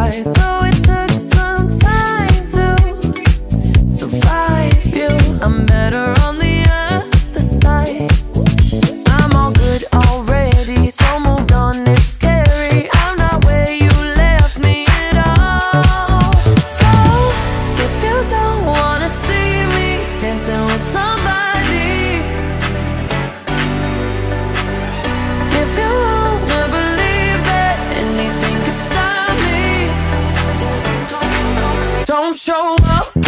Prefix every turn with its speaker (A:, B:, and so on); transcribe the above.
A: right. Though it took some time to survive you, I'm better on the other side. I'm all good already, so moved on, it's scary. I'm not where you left me at all. So if you don't wanna see me dancing with somebody, if you wanna believe that anything could stop me, don't show up.